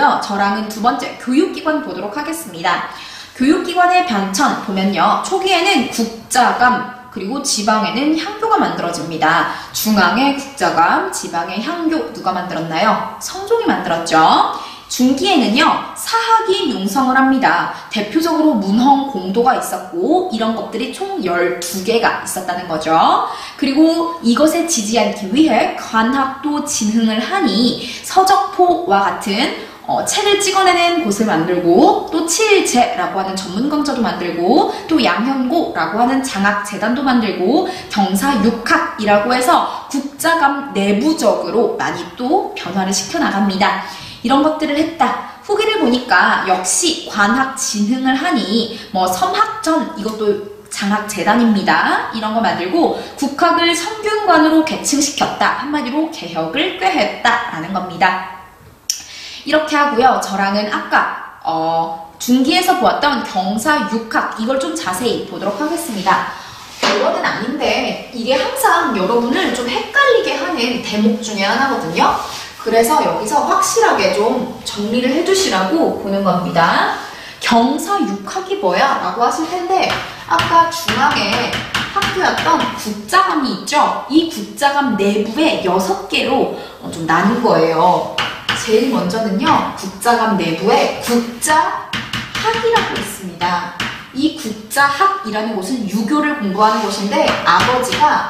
하고요. 저랑은 두 번째 교육기관 보도록 하겠습니다. 교육기관의 변천 보면요. 초기에는 국자감, 그리고 지방에는 향교가 만들어집니다. 중앙에 국자감, 지방에 향교 누가 만들었나요? 성종이 만들었죠. 중기에는요. 사학이 융성을 합니다. 대표적으로 문헌 공도가 있었고 이런 것들이 총 12개가 있었다는 거죠. 그리고 이것에 지지 않기 위해 관학도 진흥을 하니 서적포와 같은 책을 찍어내는 곳을 만들고 또 칠제라고 하는 전문 강좌도 만들고 또 양현고라고 하는 장학재단도 만들고 경사육학이라고 해서 국자감 내부적으로 많이 또 변화를 시켜나갑니다. 이런 것들을 했다. 후기를 보니까 역시 관학 진흥을 하니 뭐 섬학전 이것도 장학재단입니다. 이런 거 만들고 국학을 성균관으로 계층시켰다. 한마디로 개혁을 꾀했다라는 겁니다. 이렇게 하고요. 저랑은 아까 중기에서 보았던 경사육학 이걸 좀 자세히 보도록 하겠습니다. 이거는 아닌데 이게 항상 여러분을 좀 헷갈리게 하는 대목 중에 하나거든요. 그래서 여기서 확실하게 좀 정리를 해두시라고 보는 겁니다. 경사육학이 뭐야? 라고 하실 텐데 아까 중앙에 학교였던 국자감이 있죠? 이 국자감 내부에 6개로 좀 나눈 거예요. 제일 먼저는요. 국자감 내부에 국자학이라고 있습니다. 이 국자학이라는 곳은 유교를 공부하는 곳인데 아버지가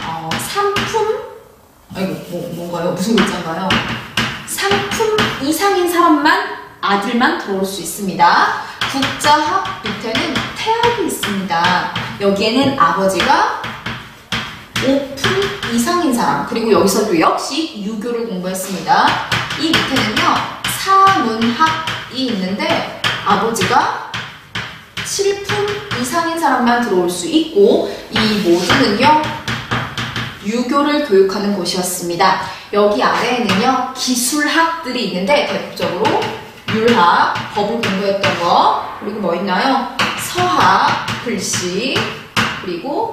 뭔가요? 무슨 글자인가요? 상품 이상인 사람만 아들만 들어올 수 있습니다. 국자학 밑에는 태학이 있습니다. 여기에는 아버지가 5품 이상인 사람 그리고 여기서도 역시 유교를 공부했습니다. 이 밑에는요 사문학이 있는데 아버지가 7품 이상인 사람만 들어올 수 있고 이 모두는요 유교를 교육하는 곳이었습니다. 여기 아래에는요 기술학들이 있는데 대표적으로 율학, 법을 공부했던 거 그리고 뭐 있나요? 서학, 글씨 그리고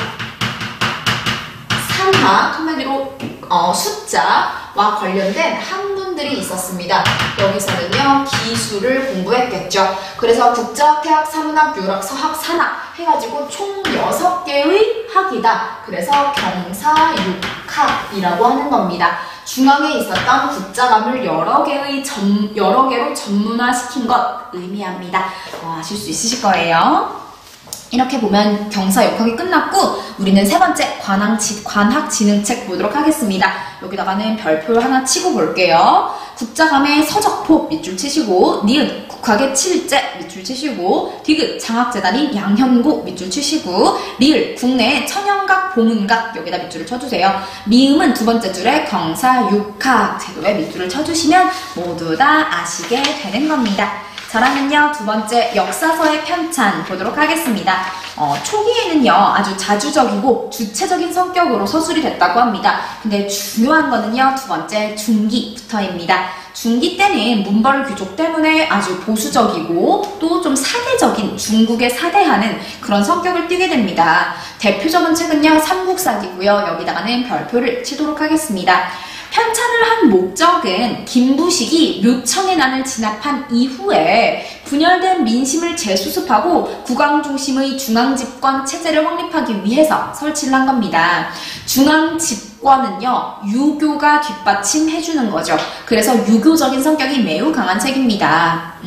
산학, 한마디로 숫자와 관련된 학문들이 있었습니다. 여기서는요 기술을 공부했겠죠. 그래서 국자학, 태학, 사문학, 율학, 서학, 산학 해가지고 총 6개의 학이다. 그래서 경사육학이라고 하는 겁니다. 중앙에 있었던 국자감을 여러 개로 전문화시킨 것 의미합니다. 아실 수 있으실 거예요. 이렇게 보면 경사육학이 끝났고 우리는 세 번째 관학진흥책 보도록 하겠습니다. 여기다가는 별표 하나 치고 볼게요. 국자감의 서적포 밑줄 치시고 니은 국학의 칠제 밑줄 치시고 디귿 장학재단인 양현고 밑줄 치시고 리을 국내의 천연각 보문각 여기다 밑줄을 쳐주세요. 미음은 두 번째 줄에 경사육학 제도에 밑줄을 쳐주시면 모두 다 아시게 되는 겁니다. 저랑은요 두 번째 역사서의 편찬 보도록 하겠습니다. 초기에는요 아주 자주적이고 주체적인 성격으로 서술이 됐다고 합니다. 근데 중요한 거는요 두 번째 중기부터입니다. 중기 때는 문벌 귀족 때문에 아주 보수적이고 또 좀 사대적인 중국에 사대하는 그런 성격을 띠게 됩니다. 대표적인 책은요 삼국사기고요. 여기다가는 별표를 치도록 하겠습니다. 편찬을 한 목적은 김부식이 묘청의 난을 진압한 이후에 분열된 민심을 재수습하고 국왕 중심의 중앙집권 체제를 확립하기 위해서 설치를 한 겁니다. 중앙집권은요 유교가 뒷받침해주는 거죠. 그래서 유교적인 성격이 매우 강한 책입니다.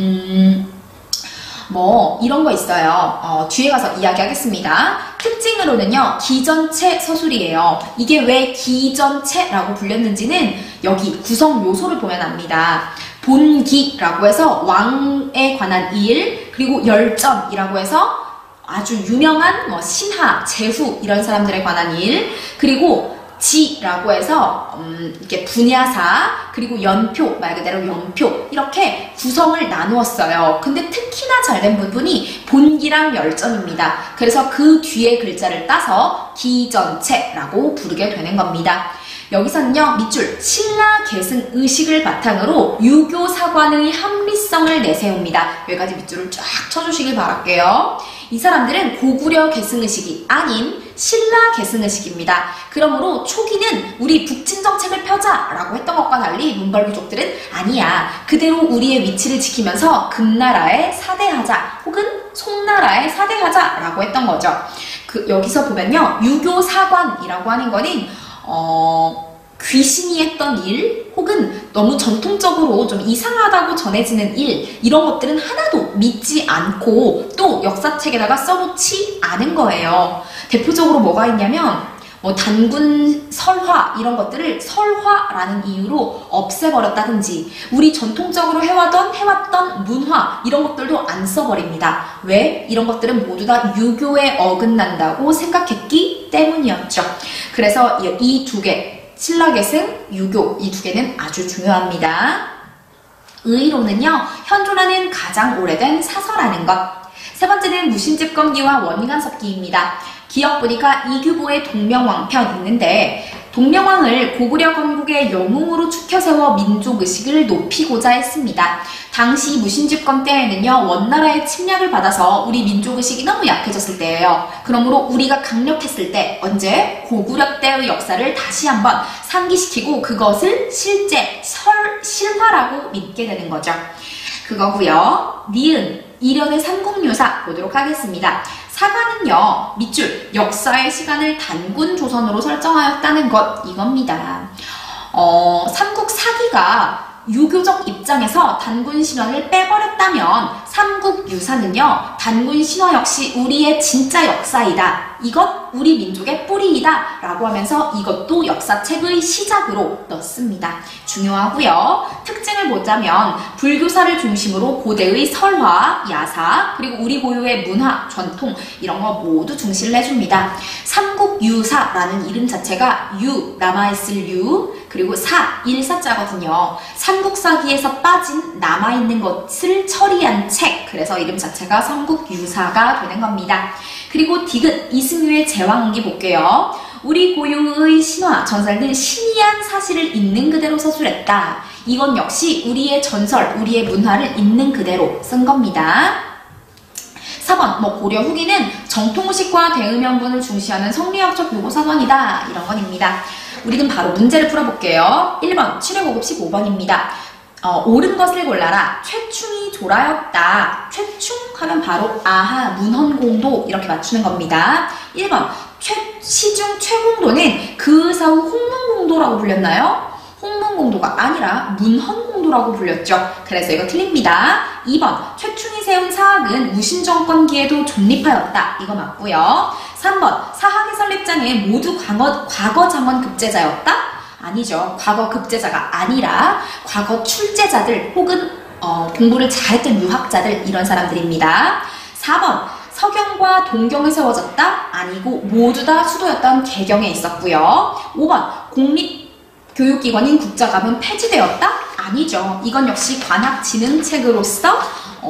이런 거 있어요. 뒤에 가서 이야기하겠습니다. 특징으로는요, 기전체 서술이에요. 이게 왜 기전체라고 불렸는지는 여기 구성 요소를 보면 압니다. 본기라고 해서 왕에 관한 일, 그리고 열전이라고 해서 아주 유명한 신하, 제후 이런 사람들에 관한 일, 그리고 지라고 해서 이렇게 분야사 그리고 연표 말 그대로 연표 이렇게 구성을 나누었어요. 근데 특히나 잘된 부분이 본기랑 열전입니다. 그래서 그 뒤에 글자를 따서 기전체라고 부르게 되는 겁니다. 여기서는요 밑줄 신라 계승 의식을 바탕으로 유교 사관의 합리성을 내세웁니다. 여기까지 밑줄을 쫙 쳐주시길 바랄게요. 이 사람들은 고구려 계승의식이 아닌 신라 계승의식입니다. 그러므로 초기는 우리 북진 정책을 펴자라고 했던 것과 달리 문벌귀족들은 아니야. 그대로 우리의 위치를 지키면서 금나라에 사대하자 혹은 송나라에 사대하자라고 했던 거죠. 여기서 보면요. 유교사관이라고 하는 거는 귀신이 했던 일 혹은 너무 전통적으로 좀 이상하다고 전해지는 일 이런 것들은 하나도 믿지 않고 또 역사책에다가 써놓지 않은 거예요. 대표적으로 뭐가 있냐면 뭐 단군 설화 이런 것들을 설화라는 이유로 없애버렸다든지 우리 전통적으로 해왔던 문화 이런 것들도 안 써버립니다. 왜? 이런 것들은 모두 다 유교에 어긋난다고 생각했기 때문이었죠. 그래서 이 두 개 신라계승, 유교 이 두 개는 아주 중요합니다. 의로는요. 현존하는 가장 오래된 사서라는 것. 세 번째는 무신집권기와 원인간섭기입니다. 기억 보니까 이규보의 동명왕편 있는데 동명왕을 고구려 건국의 영웅으로 추켜세워 민족의식을 높이고자 했습니다. 당시 무신집권 때에는요. 원나라의 침략을 받아서 우리 민족의식이 너무 약해졌을 때예요. 그러므로 우리가 강력했을 때 언제? 고구려 때의 역사를 다시 한번 상기시키고 그것을 실제 실화라고 믿게 되는 거죠. 그거고요. 니은 이련의 삼국유사 보도록 하겠습니다. 사관은요, 밑줄 역사의 시간을 단군 조선으로 설정하였다는 것 이겁니다. 삼국사기가 유교적 입장에서 단군 신화를 빼버렸다면 삼국유사는요, 단군 신화 역시 우리의 진짜 역사이다. 이것 우리 민족의 뿌리이다 라고 하면서 이것도 역사책의 시작으로 넣습니다. 중요하고요. 특징을 보자면 불교사를 중심으로 고대의 설화, 야사, 그리고 우리 고유의 문화, 전통 이런 거 모두 중시를 해줍니다. 삼국유사라는 이름 자체가 남아있을 그리고 일사자거든요. 삼국사기에서 빠진 남아있는 것을 처리한 책, 그래서 이름 자체가 삼국유사가 되는 겁니다. 그리고 디귿 이승유의 제왕기 볼게요. 우리 고유의 신화, 전설은 신이한 사실을 있는 그대로 서술했다. 이건 역시 우리의 전설, 우리의 문화를 있는 그대로 쓴 겁니다. 4번, 고려 후기는 정통의식과 대의명분을 중시하는 성리학적 요고사관이다. 이런 건입니다. 우리는 바로 문제를 풀어볼게요. 1번, 7회 고급 15번입니다. 옳은 것을 골라라. 최충이 조라였다. 최충 하면 바로 아하 문헌공도 이렇게 맞추는 겁니다. 1번 시중 최공도는 그 사후 홍문공도라고 불렸나요? 홍문공도가 아니라 문헌공도라고 불렸죠. 그래서 이거 틀립니다. 2번 최충이 세운 사학은 무신정권기에도 존립하였다. 이거 맞고요. 3번 사학의 설립자는 모두 과거 장원 급제자였다? 아니죠. 과거 급제자가 아니라 과거 출제자들 혹은 공부를 잘했던 유학자들 이런 사람들입니다. 4번 서경과 동경에 세워졌다? 아니고 모두 다 수도였던 개경에 있었고요. 5번 공립교육기관인 국자감은 폐지되었다? 아니죠. 이건 역시 관학진흥책으로서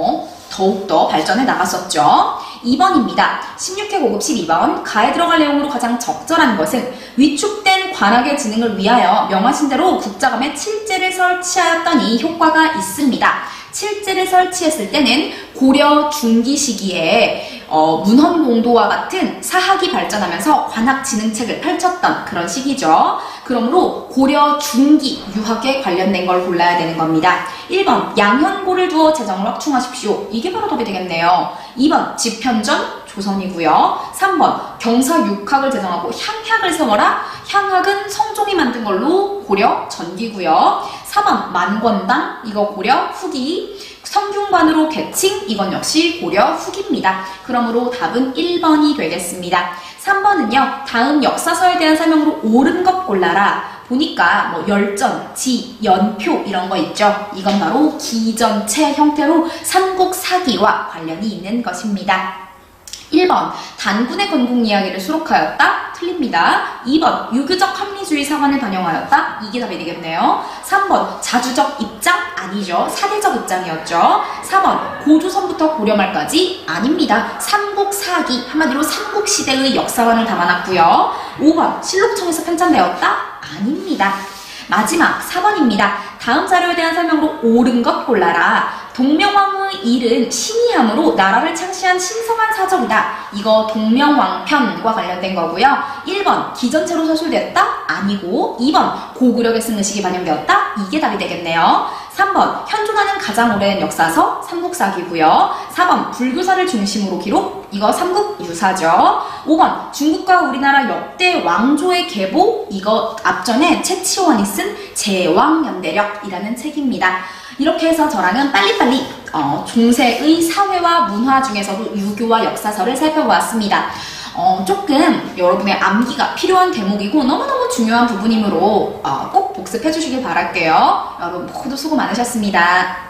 더욱더 발전해 나갔었죠. 2번입니다. 16회 고급 12번 가에 들어갈 내용으로 가장 적절한 것은 위축된 관학의 진흥을 위하여 명하신 대로 국자감에 칠제를 설치하였더니 효과가 있습니다. 칠제를 설치했을 때는 고려 중기 시기에 문헌공도와 같은 사학이 발전하면서 관학진흥책을 펼쳤던 그런 시기죠. 그러므로 고려 중기 유학에 관련된 걸 골라야 되는 겁니다. 1번 양현고를 두어 재정을 확충하십시오. 이게 바로 답이 되겠네요. 2번 집현전 조선이고요. 3번 경사육학을 제정하고 향학을 세워라. 향학은 성종이 만든 걸로 고려 전기고요. 4번 만권당 이거 고려 후기. 성균관으로 개칭 이건 역시 고려 후기입니다. 그러므로 답은 1번이 되겠습니다. 3번은요. 다음 역사서에 대한 설명으로 옳은 것 골라라. 보니까 열전, 지, 연표 이런 거 있죠. 이건 바로 기전체 형태로 삼국사기와 관련이 있는 것입니다. 1번 단군의 건국 이야기를 수록하였다? 틀립니다. 2번 유교적 합리주의 사관을 반영하였다? 이게 답이 되겠네요. 3번 자주적 입장? 아니죠. 사대적 입장이었죠. 4번 고조선부터 고려 말까지? 아닙니다. 삼국사기 한마디로 삼국시대의 역사관을 담아놨고요. 5번 실록청에서 편찬되었다? 아닙니다. 마지막 4번입니다. 다음 자료에 대한 설명으로 옳은 것 골라라. 동명왕후 성왕의 일은 신이함으로 나라를 창시한 신성한 사적이다. 이거 동명왕편과 관련된 거고요. 1번 기전체로 서술되었다? 아니고 2번 고구려에 쓴 의식이 반영되었다? 이게 답이 되겠네요. 3번 현존하는 가장 오랜 역사서 삼국사기고요. 4번 불교사를 중심으로 기록 이거 삼국유사죠. 5번 중국과 우리나라 역대 왕조의 계보 이거 앞전에 최치원이 쓴 제왕연대력이라는 책입니다. 이렇게 해서 저랑은 빨리빨리 중세의 사회와 문화 중에서도 유교와 역사서를 살펴보았습니다. 조금 여러분의 암기가 필요한 대목이고 너무너무 중요한 부분이므로 꼭 복습해 주시길 바랄게요. 여러분 모두 수고 많으셨습니다.